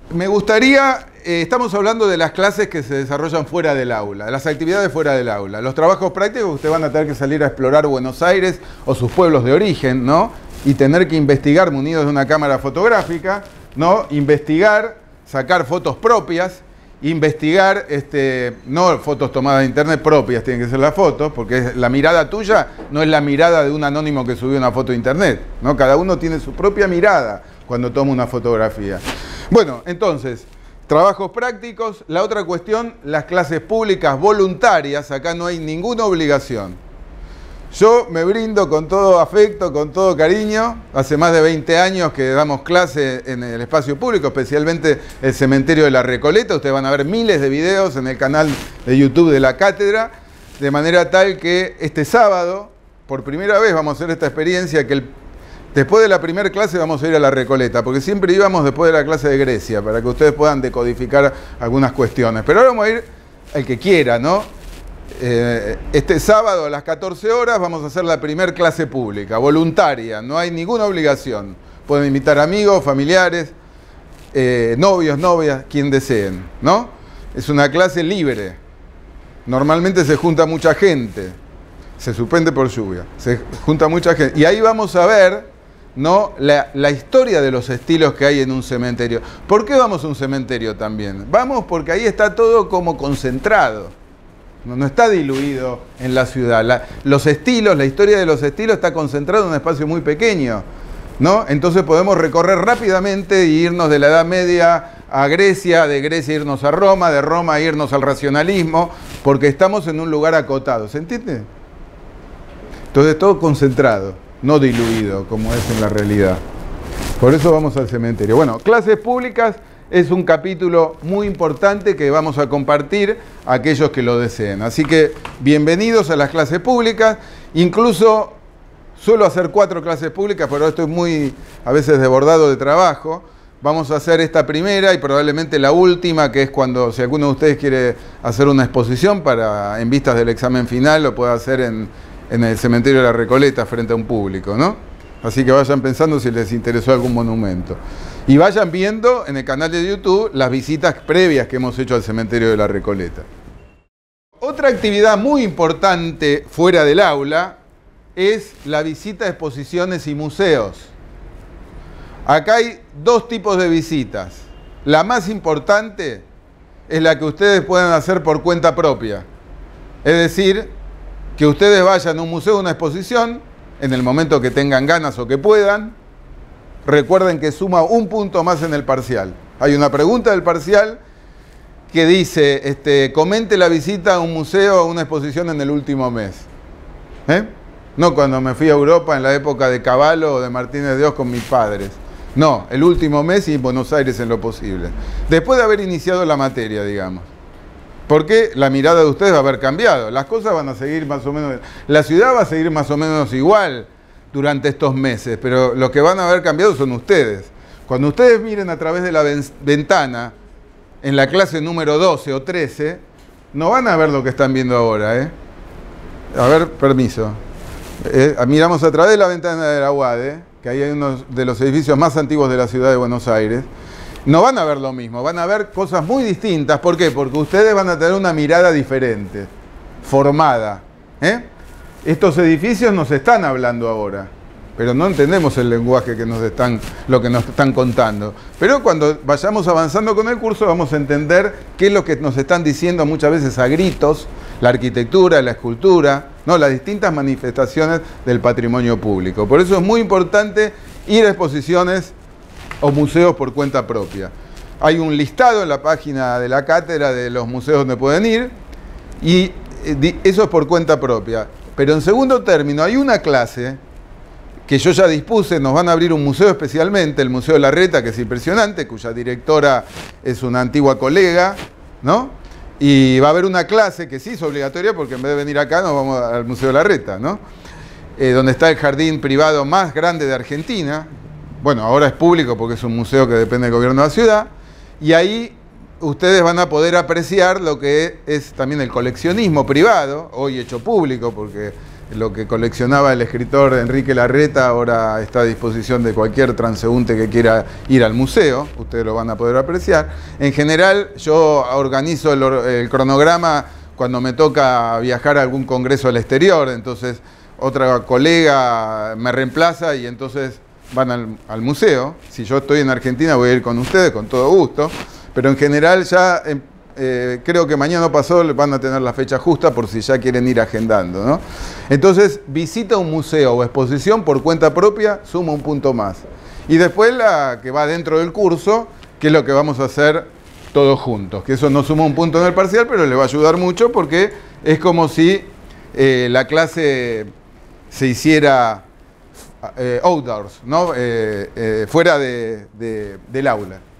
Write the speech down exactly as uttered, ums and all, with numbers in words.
Me gustaría, eh, estamos hablando de las clases que se desarrollan fuera del aula, de las actividades fuera del aula, los trabajos prácticos. Ustedes van a tener que salir a explorar Buenos Aires o sus pueblos de origen, ¿no? Y tener que investigar munidos de una cámara fotográfica, ¿no? Investigar, sacar fotos propias, investigar, este, no fotos tomadas de internet propias, tienen que ser las fotos, porque la mirada tuya no es la mirada de un anónimo que subió una foto de internet, ¿no? Cada uno tiene su propia mirada cuando toma una fotografía. Bueno, entonces, trabajos prácticos. La otra cuestión, las clases públicas voluntarias. Acá no hay ninguna obligación. Yo me brindo con todo afecto, con todo cariño. Hace más de veinte años que damos clase en el espacio público, especialmente el cementerio de la Recoleta. Ustedes van a ver miles de videos en el canal de YouTube de la cátedra, de manera tal que este sábado, por primera vez, vamos a hacer esta experiencia que el después de la primera clase vamos a ir a la Recoleta, porque siempre íbamos después de la clase de Grecia, para que ustedes puedan decodificar algunas cuestiones. Pero ahora vamos a ir, el que quiera, ¿no? Eh, este sábado a las catorce horas vamos a hacer la primera clase pública, voluntaria, no hay ninguna obligación. Pueden invitar amigos, familiares, eh, novios, novias, quien deseen, ¿no? Es una clase libre. Normalmente se junta mucha gente, se suspende por lluvia, se junta mucha gente. Y ahí vamos a ver, ¿no? La, la historia de los estilos que hay en un cementerio. ¿Por qué vamos a un cementerio también? Vamos porque ahí está todo como concentrado. No, no está diluido en la ciudad. La, los estilos, la historia de los estilos está concentrada en un espacio muy pequeño, ¿no? Entonces podemos recorrer rápidamente e irnos de la Edad Media a Grecia, de Grecia irnos a Roma, de Roma irnos al racionalismo, porque estamos en un lugar acotado. ¿Se entiende? Entonces todo concentrado, no diluido, como es en la realidad. Por eso vamos al cementerio. Bueno, clases públicas es un capítulo muy importante que vamos a compartir a aquellos que lo deseen. Así que bienvenidos a las clases públicas. Incluso suelo hacer cuatro clases públicas, pero estoy muy a veces desbordado de trabajo. Vamos a hacer esta primera y probablemente la última, que es cuando, si alguno de ustedes quiere hacer una exposición para en vistas del examen final, lo puede hacer en, en el cementerio de la Recoleta frente a un público, ¿no? Así que vayan pensando si les interesó algún monumento. Y vayan viendo en el canal de YouTube las visitas previas que hemos hecho al cementerio de la Recoleta. Otra actividad muy importante fuera del aula es la visita a exposiciones y museos. Acá hay dos tipos de visitas. La más importante es la que ustedes puedan hacer por cuenta propia. Es decir, que ustedes vayan a un museo o una exposición en el momento que tengan ganas o que puedan. Recuerden que suma un punto más en el parcial. Hay una pregunta del parcial que dice, este, comente la visita a un museo o a una exposición en el último mes. ¿Eh? No cuando me fui a Europa en la época de Cavallo o de Martínez de Oz con mis padres. No, el último mes y Buenos Aires en lo posible. Después de haber iniciado la materia, digamos. Porque la mirada de ustedes va a haber cambiado. Las cosas van a seguir más o menos... La ciudad va a seguir más o menos igual durante estos meses, pero lo que van a haber cambiado son ustedes. Cuando ustedes miren a través de la ventana, en la clase número doce o trece, no van a ver lo que están viendo ahora, ¿eh? A ver, permiso. Eh, miramos a través de la ventana de la U A D, que ahí hay uno de los edificios más antiguos de la ciudad de Buenos Aires. No van a ver lo mismo, van a ver cosas muy distintas. ¿Por qué? Porque ustedes van a tener una mirada diferente, formada, ¿eh? Estos edificios nos están hablando ahora, pero no entendemos el lenguaje que nos están, lo que nos están contando. Pero cuando vayamos avanzando con el curso vamos a entender qué es lo que nos están diciendo muchas veces a gritos, la arquitectura, la escultura, ¿no? Las distintas manifestaciones del patrimonio público. Por eso es muy importante ir a exposiciones o museos por cuenta propia. Hay un listado en la página de la cátedra de los museos donde pueden ir y eso es por cuenta propia. Pero en segundo término hay una clase que yo ya dispuse, nos van a abrir un museo especialmente, el Museo de Larreta, que es impresionante, cuya directora es una antigua colega, ¿no? Y va a haber una clase que sí es obligatoria porque en vez de venir acá nos vamos al Museo de Larreta, ¿no? Eh, donde está el jardín privado más grande de Argentina. Bueno, ahora es público porque es un museo que depende del gobierno de la ciudad. Y ahí ustedes van a poder apreciar lo que es también el coleccionismo privado, hoy hecho público porque lo que coleccionaba el escritor Enrique Larreta ahora está a disposición de cualquier transeúnte que quiera ir al museo, ustedes lo van a poder apreciar. En general, yo organizo el, el cronograma cuando me toca viajar a algún congreso al exterior, entonces otra colega me reemplaza y entonces van al, al museo. Si yo estoy en Argentina voy a ir con ustedes, con todo gusto, pero en general ya eh, creo que mañana o pasado van a tener la fecha justa por si ya quieren ir agendando, ¿no? Entonces, visita un museo o exposición por cuenta propia, suma un punto más. Y después la que va dentro del curso, que es lo que vamos a hacer todos juntos, que eso no suma un punto en el parcial, pero le va a ayudar mucho porque es como si eh, la clase se hiciera eh, outdoors, ¿no? eh, eh, fuera de, de, del aula.